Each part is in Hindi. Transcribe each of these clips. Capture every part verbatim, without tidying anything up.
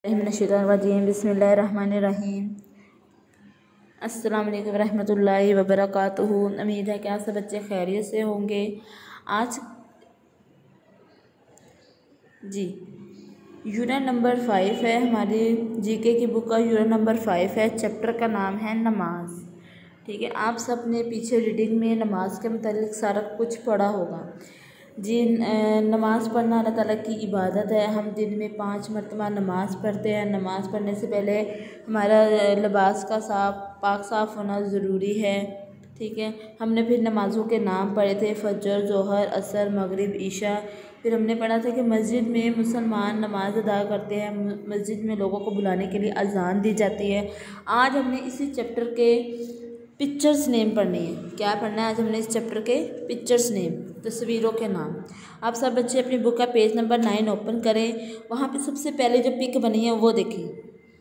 रजीम बिस्मिल्लाहिर्रहमानिर्रहीम। अस्सलाम वालेकुम रहमतुल्लाहि व बरकातुहू। उम्मीद है कि आप सब बच्चे खैरियत से होंगे। आज जी यूनिट नंबर फाइव है, हमारी जीके की बुक का यूनिट नंबर फाइव है। चैप्टर का नाम है नमाज। ठीक है, आप सब ने पीछे रीडिंग में नमाज के मुतालिक सारा कुछ पढ़ा होगा। जी नमाज़ पढ़ना अल्लाह ताला की इबादत है। हम दिन में पाँच मरतबा नमाज़ पढ़ते हैं। नमाज़ पढ़ने से पहले हमारा लिबास का साफ पाक साफ़ होना ज़रूरी है। ठीक है, हमने फिर नमाज़ों के नाम पढ़े थे, फजर, जोहर, असर, मगरिब, ईशा। फिर हमने पढ़ा था कि मस्जिद में मुसलमान नमाज अदा करते हैं, मस्जिद में लोगों को बुलाने के लिए अजान दी जाती है। आज हमने इसी चैप्टर के पिक्चर्स नेम पढ़नी है। क्या पढ़ना है आज हमने इस चैप्टर के पिक्चर्स नेम, तस्वीरों के नाम। आप सब बच्चे अपनी बुक का पेज नंबर नाइन ओपन करें। वहाँ पे सबसे पहले जो पिक बनी है वो देखें।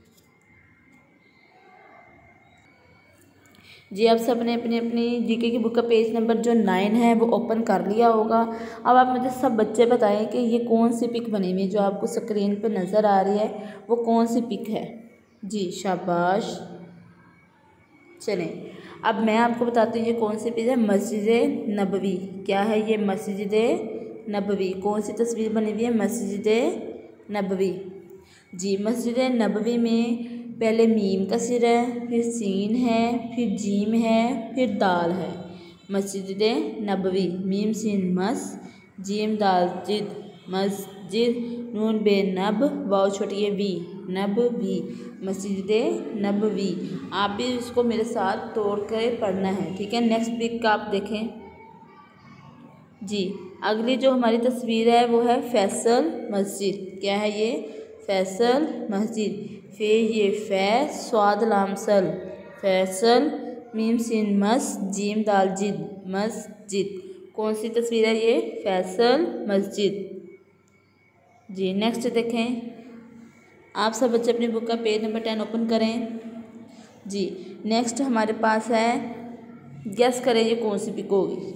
जी आप सब ने अपनी अपनी जीके की बुक का पेज नंबर जो नाइन है वो ओपन कर लिया होगा। अब आप मुझे सब बच्चे बताएं कि ये कौन सी पिक बनी हुई है जो आपको स्क्रीन पे नज़र आ रही है, वो कौन सी पिक है। जी शाबाश। चलें अब मैं आपको बताती हूँ ये कौन सी पिक है। मस्जिद नबवी। क्या है ये? मस्जिद नबवी। कौन सी तस्वीर बनी हुई है? मस्जिद नबवी। जी मस्जिद नबवी में पहले मीम का सिर है, फिर सीन है, फिर जीम है, फिर दाल है। मस्जिद नबवी, मीम सीन मस, जीम दाल जिद, मस्जिद, नून बे नब, वाव छोटी है वी, नब वी, मस्जिद नबवी। आप भी इसको मेरे साथ तोड़ कर पढ़ना है। ठीक है, नेक्स्ट पिक का आप देखें। जी अगली जो हमारी तस्वीर है वो है फैसल मस्जिद। क्या है ये? फैसल मस्जिद। फे ये फै स्वाद लामसल, फैसल, मीम सीन मस, जीम दाल जिद, मस्जिद। कौन सी तस्वीर है ये? फैसल मस्जिद। जी नेक्स्ट देखें। आप सब बच्चे अपनी बुक का पेज नंबर टेन ओपन करें। जी नेक्स्ट हमारे पास है, गेस करें ये कौन सी पिक होगी।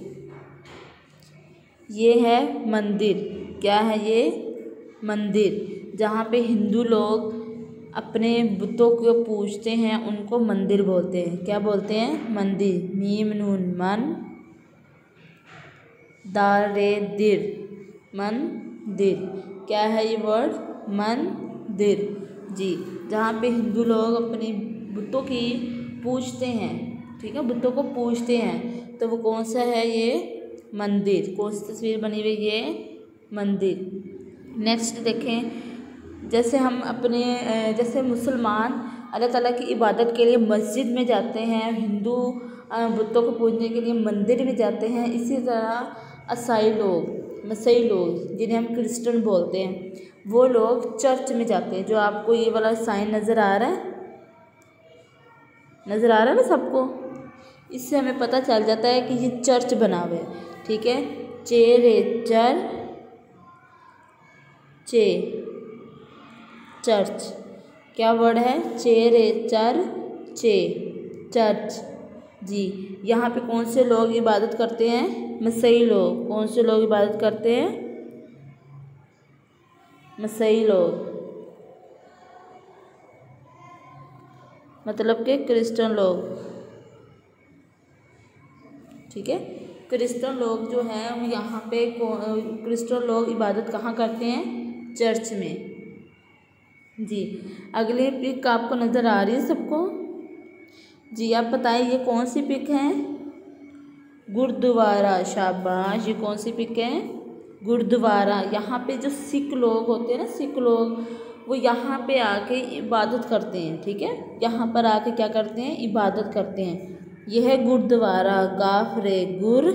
ये है मंदिर। क्या है ये? मंदिर। जहाँ पे हिंदू लोग अपने बुतों को पूजते हैं उनको मंदिर बोलते हैं। क्या बोलते हैं? मंदिर। मीम नून मन, दाल रे दिर, मंदिर। क्या है ये वर्ड? मंदिर। जी जहाँ पे हिंदू लोग अपनी बुतों की पूजते हैं। ठीक है, बुतों को पूजते हैं तो वो कौन सा है? ये मंदिर। कौन सी तस्वीर बनी हुई? ये मंदिर। नेक्स्ट देखें। जैसे हम अपने जैसे मुसलमान अल्लाह ताला की इबादत के लिए मस्जिद में जाते हैं, हिंदू बुतों को पूजने के लिए मंदिर में जाते हैं, इसी तरह ईसाई लोग, मसीही लोग जिन्हें हम क्रिश्चियन बोलते हैं, वो लोग चर्च में जाते हैं। जो आपको ये वाला साइन नज़र आ रहा है, नज़र आ रहा है ना सबको, इससे हमें पता चल जाता है कि ये चर्च बना हुआ है। ठीक है, चे रे चर चे, चर्च। क्या वर्ड है? चे रे चर चे, चर्च। जी यहाँ पे कौन से लोग इबादत करते हैं? मसीही लोग। कौन से लोग इबादत करते हैं? मसीही लोग, मतलब के क्रिश्चियन लोग। ठीक है, क्रिश्चियन लोग जो हैं वो यहाँ पे क्रिश्चियन लोग इबादत कहाँ करते हैं? चर्च में। जी अगली पिक आपको नज़र आ रही है सबको। जी आप बताएं ये कौन सी पिक है? गुरुद्वारा। शाबाश। ये कौन सी पिक है? गुरुद्वारा। यहाँ पे जो सिख लोग होते हैं ना, सिख लोग, वो यहाँ पे आके इबादत करते हैं। ठीक है, यहाँ पर आके क्या करते हैं? इबादत करते हैं। यह है गुरुद्वारा। गाफ रे गुर,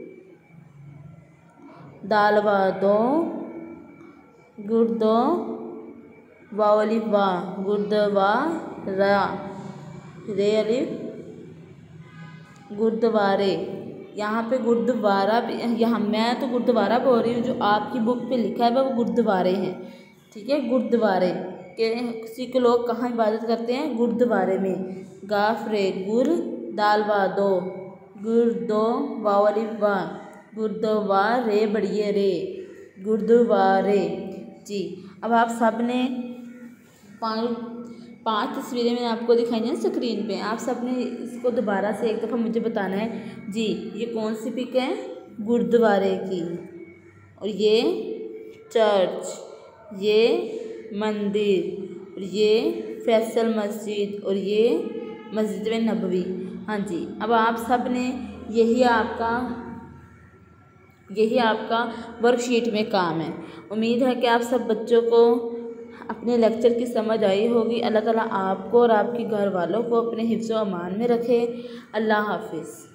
दालवा दो, गुरदो, वावली वाह, गुरुद्वारा, रे अलिफ, गुरुद्वारे। यहाँ पे गुरुद्वारा भी, यहाँ मैं तो गुरुद्वारा बोल रही हूँ, जो आपकी बुक पे लिखा है वो गुरुद्वारे हैं। ठीक है, गुरुद्वारे के सिख लोग कहाँ इबादत करते हैं? गुरुद्वारे में। गाफ रे गुर, दालवा दो, गुर दो, वावली वाह, गुरुद्वारे, बढ़िए रे, गुरुद्वारे। जी अब आप सब ने पाँच पांच तस्वीरें मैंने आपको दिखाई हैं स्क्रीन पे। आप सब ने इसको दोबारा से एक दफ़ा मुझे बताना है जी ये कौन सी पिक है, गुरुद्वारे की, और ये चर्च, ये मंदिर, और ये फैसल मस्जिद, और ये मस्जिद नबवी। हाँ जी, अब आप सब ने यही आपका यही आपका वर्कशीट में काम है। उम्मीद है कि आप सब बच्चों को अपने लेक्चर की समझ आई होगी। अल्लाह ताला आपको और आपके घर वालों को अपने हिफ्ज़ व अमान में रखे। अल्लाह हाफिज़।